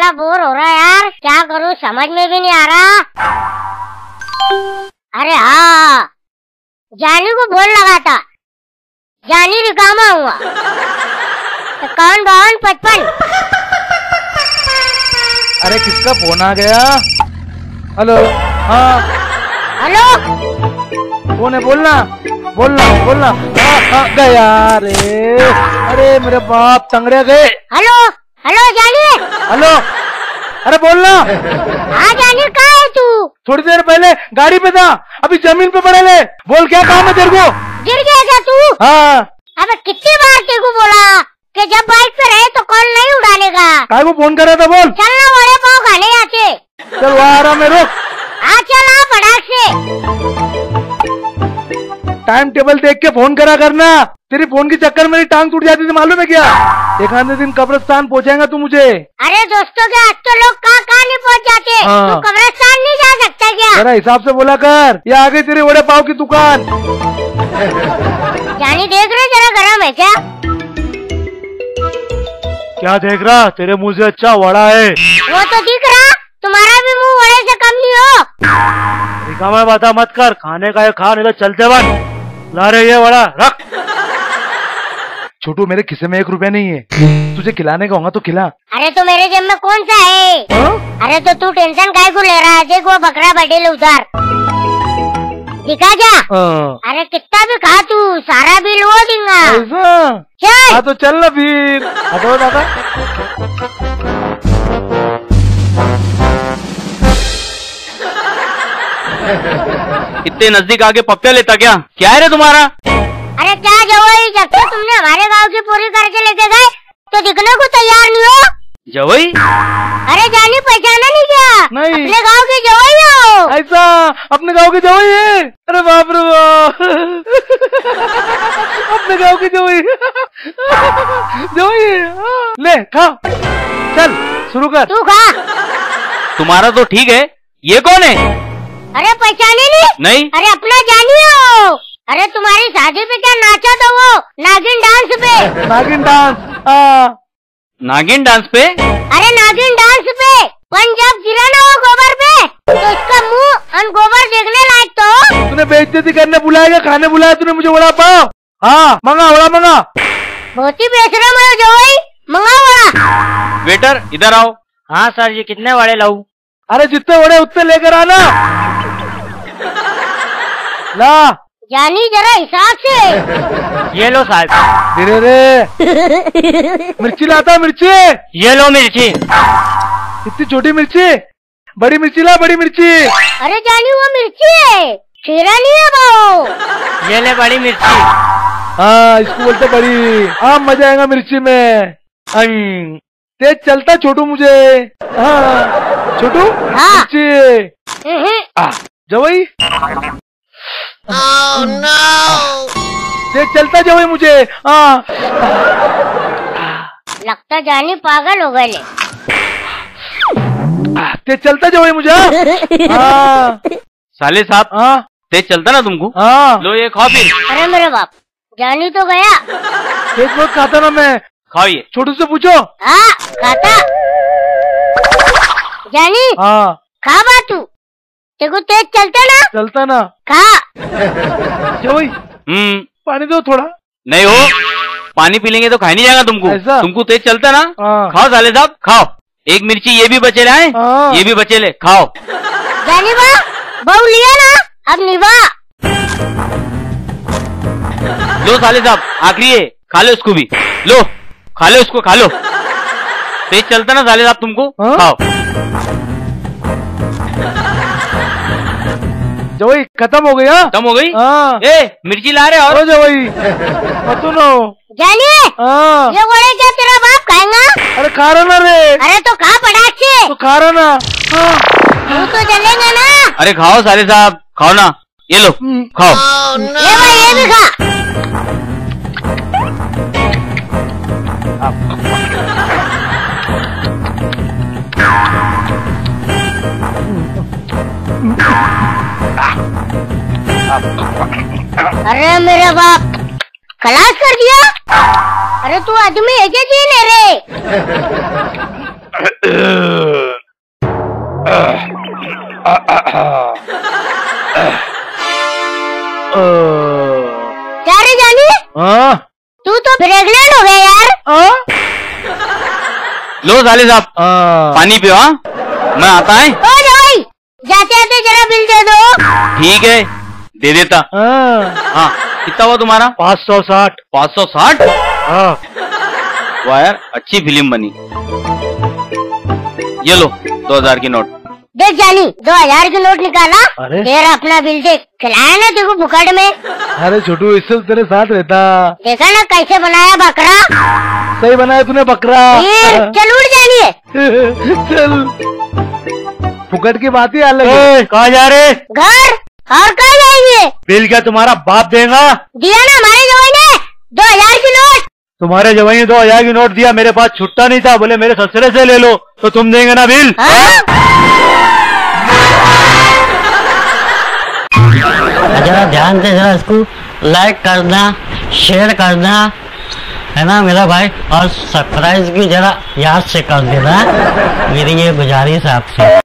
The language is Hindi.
साला बोर हो रहा है यार, क्या करूं समझ में भी नहीं आ रहा। अरे हाँ, जानी को बोल लगा था, जानी रिकामा हुआ। 51 52 55। अरे किसका फोन आ गया? हेलो। हाँ हेलो, कौन है? बोलना बोलना बोलना। हाँ गया रे। अरे मेरे बाप तंगड़े गए। हेलो हेलो जानी। हेलो। अरे बोलना। हाँ जानी, कहाँ है तू? थोड़ी देर पहले गाड़ी पे था, अभी जमीन पे पड़े ले। बोल क्या काम है तेरे को? गिर गया क्या तू? हाँ। अबे कितनी बार तेरे को बोला कि जब बाइक पे रहे तो कॉल नहीं उड़ाने का। काय को फोन कर रहा था? बोल। चलना वड़े पाव खाने यहाँ से। चल वहाँ आ रहा मैं, रुक। हाँ चल आ फटाक से। टाइम टेबल देख के फोन करा करना। तेरी फोन के चक्कर में मेरी टांग टूट जाती थी, मालूम है क्या? एक आधे दिन कब्रिस्तान पहुंचाएगा तू मुझे। अरे दोस्तों के आज तो लोग कहाँ नहीं पहुंच जाते। हाँ। तू कब्रिस्तान नहीं जा सकता क्या? जरा हिसाब से बोला कर। ये आ गई तेरी वड़े पाव की दुकान। जानी देख रहे जरा गरम है क्या? क्या देख रहा? तेरे मुंह से अच्छा वड़ा है। वो तो दिख रहा, तुम्हारा भी मुंह वड़े से कम नहीं हो। रिकामा बाता मत कर, खाने का है खा, नहीं तो चलते बन। ला रहे ये वड़ा रख। छोटू मेरे खिसे में 1 रुपया नहीं है, तुझे खिलाने का होगा तो खिला। अरे तो मेरे जेब में कौन सा है? अरे तो तू टेंशन काहे को ले रहा है? देख वो बकरा बटेल उधर दिखा जा। अरे कितना भी खा तू, सारा बिल वो दूंगा। चल। हाँ तो चल ना फिर। हटो दादा। इतने नजदीक आके पप्पिया लेता क्या? क्या है रे तुम्हारा? अरे क्या जवाई, जब तक तुमने हमारे गांव की पूरी करके लेके गए तो दिखने को तैयार नहीं हो। जवाई? अरे जानी पहचाना नहीं क्या? नहीं। अपने गांव की जवाई हो। ऐसा? अपने गांव की जवाई है? अरे बाप रे बाप। अपने गांव की जवाई। जवाई है। ले खा, चल शुरू कर। तू खा। तुम्हारा तो ठीक है, ये कौन है? अरे पहचाने नहीं? अरे अपना जानी हो। अरे तुम्हारी शादी पे क्या नाचा था वो नागिन डांस पे? नागिन डांस? हाँ। नागिन डांस पे? अरे नागिन डांस पे। जब गिरा ना वो गोबर पे तो इसका मुंह और गोबर देखने लायक तो। तूने बेइज्जती करने बुलाया, खाने बुलाया तूने मुझे वड़ा पाव? हाँ मंगा वड़ा मंगा। बहुत ही बेशरम है जो भाई, मंगा वड़ा। वेटर इधर आओ। हाँ सर जी, कितने वड़े लाऊं? अरे जितने वड़े उतने लेकर आना। ला जानी जरा हिसाब से। ये लो साहब। धीरे रे। मिर्ची लाता, मिर्ची। ये लो मिर्ची। इतनी छोटी मिर्ची? बड़ी मिर्ची ला, बड़ी मिर्ची। अरे जानी वो मिर्ची है, खीरा नहीं है वो। ये ले बड़ी मिर्ची। हाँ इसको बोलते बड़ी। हाँ मजा आएगा मिर्ची में। तेज चलता छोटू मुझे। हाँ छोटू। हाँ। मिर्ची। जवाई। Oh no! तेज चलता जवाई मुझे। हाँ। लगता जानी पागल हो गए। तेज चलता जवाई मुझे। हाँ। साले साहब। हाँ तेज चलता ना तुमको? हाँ। लो ये खाओ फिर। अरे मेरे बाप, जानी तो गया। तेज बहुत खाता ना मैं। खाओ ये। छोटू से पूछो। हाँ खाता। जानी। हाँ खा बा तू, देखो तेज चलता ना। चलता ना। खा। जवाई पानी दो थोड़ा। नहीं हो, पानी पी लेंगे तो खाई नहीं जाएगा तुमको। ऐसा? तुमको तेज चलता ना। हाँ। खाओ साले साहब खाओ। एक मिर्ची ये भी बचे रहे। हाँ। ये भी बचे ले, खाओ। जानी बा बहु लिया ना, अब निभा। लो साले साहब आखिरी है, खा लो इसको भी। लो खा लो इसको, खा लो। तेज चलता ना साले साहब तुमको। हाँ? खाओ। जवाई खत्म हो गया। खत्म हो गई? हाँ। ए मिर्ची ला रहे और जवाई मत नो। जानी। हाँ। ये गोले क्या तेरा बाप खाएगा? अरे खा रहा ना रे। अरे तो खा पटाख से। तो खा रहा ना। हाँ। तू तो जलेगा ना। अरे खाओ साले साहब, खाओ ना। ये लो खाओ। ले भाई ये भी खा। अरे मेरे बाप, खलास कर दिया। अरे तू आदमी है क्या जी ले रे? क्या रे जानी? तू तो प्रेग्नेंट हो गया यार। लो साले साहब पानी पियो। हाँ मैं आता है। ओ भाई जाते आते जरा बिल दे दो। ठीक है दे देता। हाँ कितना हुआ तुम्हारा? 560। 560? हाँ वाह यार अच्छी फिल्म बनी। ये लो 2000 की नोट। देख जानी 2000 की नोट निकाला। अरे तेरा अपना बिल देख, खिलाया ना देखो फुकट में। अरे छोटू इससे तेरे साथ रहता। देखा ना कैसे बनाया बकरा। सही बनाया तूने बकरा। चल उड़ जानी है। चल फुकट की बात ही अलग है। कहाँ जा रहे? घर और कहाँ जाएंगे? बिल क्या तुम्हारा बाप देगा? दिया ना हमारे जवाई ने 2000 की नोट। तुम्हारे जवाई ने 2000 की नोट दिया, मेरे पास छुट्टा नहीं था, बोले मेरे ससुरे से ले लो, तो तुम देंगे ना बिल? जरा ध्यान से जरा इसको लाइक करना, शेयर करना, है ना मेरा भाई, और सब्सक्राइब भी जरा याद से कर देना, मेरी ये गुजारिश है आपसे।